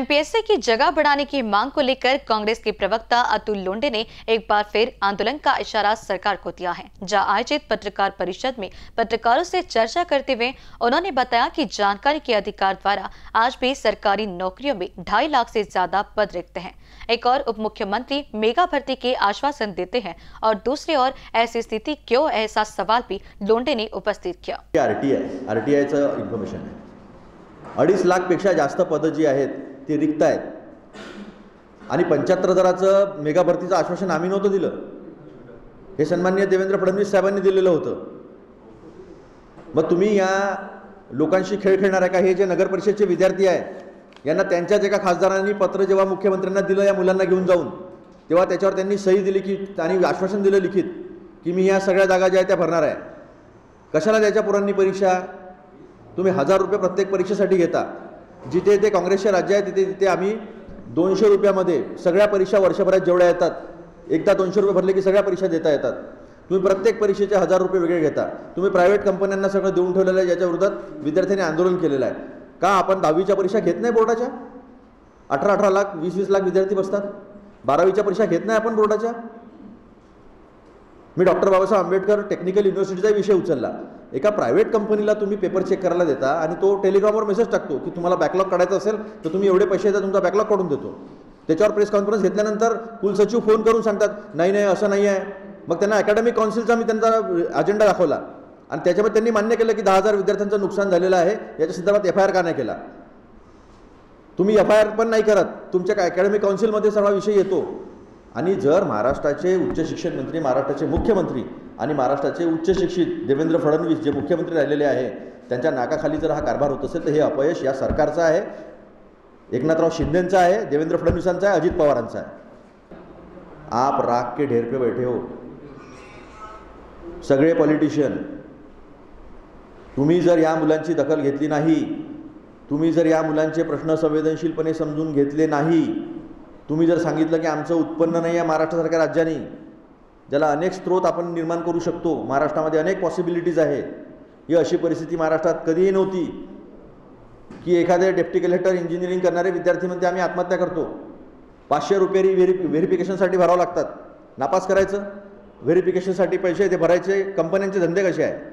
MPSC की जगह बढ़ाने की मांग को लेकर कांग्रेस के प्रवक्ता अतुल लोंढे ने एक बार फिर आंदोलन का इशारा सरकार को दिया है। जहां आयोजित पत्रकार परिषद में पत्रकारों से चर्चा करते हुए उन्होंने बताया कि जानकारी के अधिकार द्वारा आज भी सरकारी नौकरियों में 2.5 लाख से ज्यादा पद रिक्त हैं। एक और उप मुख्यमंत्री मेगा भर्ती के आश्वासन देते हैं और दूसरी ओर ऐसी स्थिति क्यों, ऐसा सवाल भी लोंढे ने उपस्थित किया। आरटीआयचं इन्फॉर्मेशन आहे 2.5 लाखपेक्षा जास्त पदं जी आहेत ती रिक्त आहेत आणि 75,000चं मेगा भरतीचं आश्वासन आम्ही नव्हतं दिलं, हे सन्माननीय देवेंद्र फडणवीस साहेबांनी दिलेलं होतं। मग तुम्ही या लोकांशी खेळ खेळणार आहे का? हे जे नगर परिषदेचे विद्यार्थी आहेत यांना त्यांच्याच एका खासदारांनी पत्र जेव्हा मुख्यमंत्र्यांना दिलं या मुलांना घेऊन जाऊन, तेव्हा त्याच्यावर त्यांनी सही दिली की आणि आश्वासन दिलं लिखित की मी या सगळ्या जागा ज्या आहेत त्या भरणार आहे। कशाला द्यायच्या पोरांनी परीक्षा? तुम्ही 1000 रुपये प्रत्येक परीक्षेसाठी घेता। जिथे ते काँग्रेसचे राज्य आहे तिथे तिथे आम्ही 200 रुपयामध्ये सगळ्या परीक्षा वर्षभरात जेवढ्या येतात, एकदा 200 रुपये भरले की सगळ्या परीक्षा देता येतात। तुम्ही प्रत्येक परीक्षेचे 1000 रुपये वेगळे घेता। तुम्ही प्रायव्हेट कंपन्यांना सगळं देऊन ठेवलेलं आहे, ज्याच्या विरोधात विद्यार्थ्यांनी आंदोलन केलेलं आहे। का आपण 10वीच्या परीक्षा घेत नाही बोर्डाच्या? 18 लाख 20 लाख विद्यार्थी बसतात। 12वीच्या परीक्षा घेत नाही आपण बोर्डाच्या? मी डॉक्टर बाबासाहेब आंबेडकर टेक्निकल युनिव्हर्सिटीचा विषय उचलला। एका प्रायव्हेट कंपनीला तुम्ही पेपर चेक करायला देता आणि तो टेलिग्रामवर मेसेज टाकतो की तुम्हाला बॅकलॉग काढायचा असेल तर तुम्ही एवढे पैसे द्या, तुमचा बॅकलॉग काढून देतो। त्याच्यावर प्रेस कॉन्फरन्स घेतल्यानंतर कुलसचिव फोन करून सांगतात नाही नाही असं नाही आहे। मग त्यांना अकॅडमिक काउन्सिलचा मी त्यांचा अजेंडा दाखवला आणि त्याच्यामध्ये त्यांनी मान्य केलं की 10,000 विद्यार्थ्यांचं नुकसान झालेलं आहे, याच्या संदर्भात एफआयआर का नाही केला? तुम्ही एफआयआर पण नाही करत, तुमच्या अकॅडमिक काउन्सिलमध्ये सगळा विषय येतो। आणि जर महाराष्ट्राचे उच्च शिक्षण मंत्री, महाराष्ट्राचे मुख्यमंत्री आणि महाराष्ट्राचे उच्च शिक्षित देवेंद्र फडणवीस जे मुख्यमंत्री राहिलेले आहे त्यांच्या नाकाखाली जर हा कारभार होत असेल तर हे अपयश या सरकारचं आहे, एकनाथराव शिंदेंचं आहे, देवेंद्र फडणवीसांचं आहे, अजित पवारांचं आहे। आप राख के ढेर पे बैठे हो सगळे पॉलिटिशियन। तुम्ही जर या मुलांची दखल घेतली नाही, तुम्ही जर या मुलांचे प्रश्न संवेदनशीलपणे समजून घेतले नाही, तुम्ही जर सांगितलं की आमचं उत्पन्न नाही आहे महाराष्ट्रासारख्या राज्याने, ज्याला अनेक स्रोत आपण निर्माण करू शकतो, महाराष्ट्रामध्ये अनेक पॉसिबिलिटीज आहे, ही अशी परिस्थिती महाराष्ट्रात कधीही नव्हती की एखादे डेप्टी कलेक्टर इंजिनिअरिंग करणारे विद्यार्थी म्हणते आम्ही आत्महत्या करतो। 500 रुपये व्हेरिफिकेशनसाठी भरावं लागतात, नापास करायचं, व्हेरिफिकेशनसाठी पैसे ते भरायचे, कंपन्यांचे धंदे कसे आहे?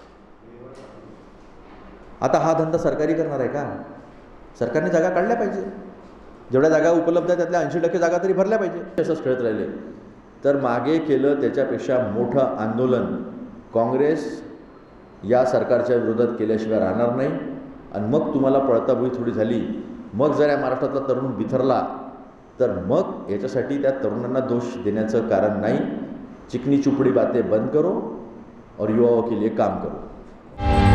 आता हा धंदा सरकारी करणार आहे का? सरकारने जागा काढल्या पाहिजे, जेवढ्या जागा उपलब्ध आहेत त्यातल्या 80% जागा तरी भरल्या पाहिजे। असंच खेळत राहिले तर मागे केलं त्याच्यापेक्षा मोठं आंदोलन काँग्रेस या सरकारच्या विरोधात केल्याशिवाय राहणार नाही। आणि मग तुम्हाला पळताभुई थोडी झाली, मग जर या महाराष्ट्रातला तरुण बिथरला तर मग याच्यासाठी त्या तरुणांना दोष देण्याचं कारण नाही। चिकनी चुपडी बातें बंद करो और युवाओं के लिए काम करो।